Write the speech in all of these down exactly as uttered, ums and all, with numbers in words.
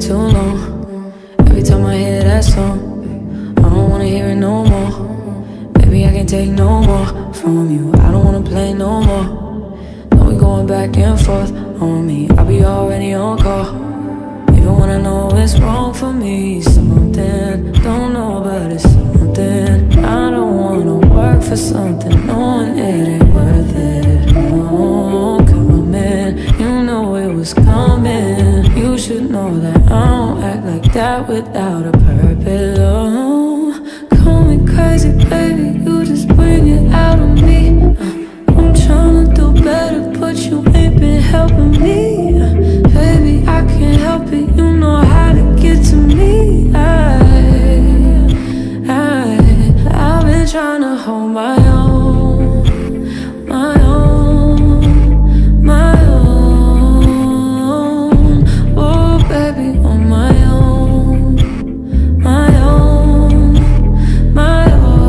too long. Every time I hear that song, I don't wanna hear it no more. Baby, I can't take no more from you. I don't wanna play no more. Don't be going back and forth on me. I'll be already on call. Even when I know it's wrong for me. Something, don't know, but it's something. I don't wanna work for something knowing it ain't worth it. No, coming, you know it was coming. You should know that I don't act like that without a purpose. Oh, call me crazy, baby, you just bring it out of me. uh, I'm tryna do better, but you ain't been helping me. uh, Baby, I can't help it, you know how to get to me. I, I, I've been tryna hold my own, my own, my own. Oh, baby, on my own, my own, my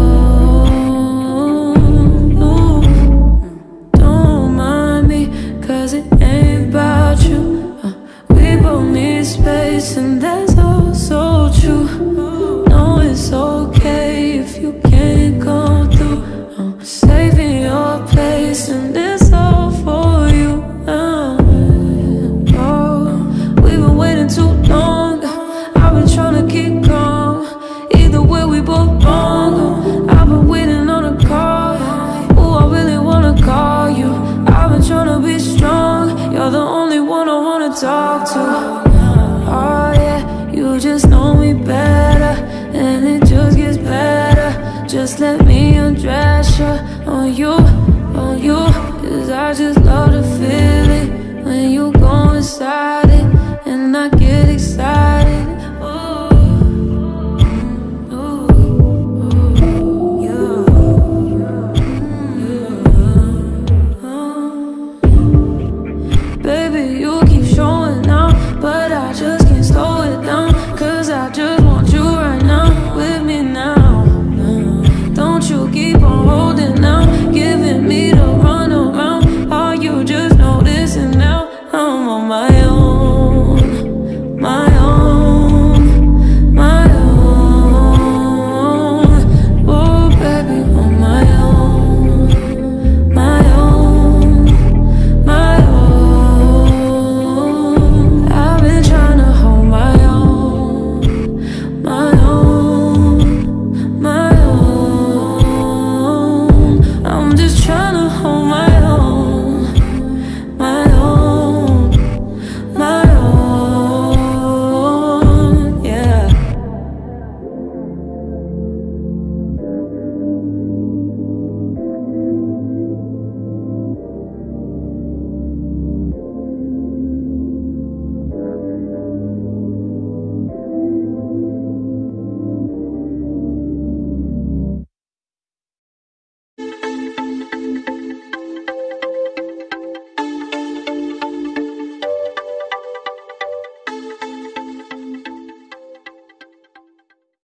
own. Ooh. Don't mind me, cause it ain't about you. uh, We both need space, and that's all so true. No, it's okay if you can't come through. I'm saving your place, and it's all for you. uh, oh, We've been waiting too long. I've been trying to keep calm. Either way, we both wrong. I've been waiting on a call. Ooh, I really wanna call you. I've been trying to be strong. You're the only one I wanna talk to. Oh yeah, you just know me better, and it just gets better. Just let me undress you, on you, on you. Cause I just love to feel it when you go inside it, and I get excited. Ooh, ooh, ooh, yeah. Baby, you keep showing out, but I just can't slow it down. Cause I just want you right now, with me now. Don't you keep on holding out, giving me the run around. Are you just noticing now? I'm on my own, my own, my own. Oh, baby, on my own, my own, my own. I've been trying to hold my own, my own, my own. I'm just trying to hold my own.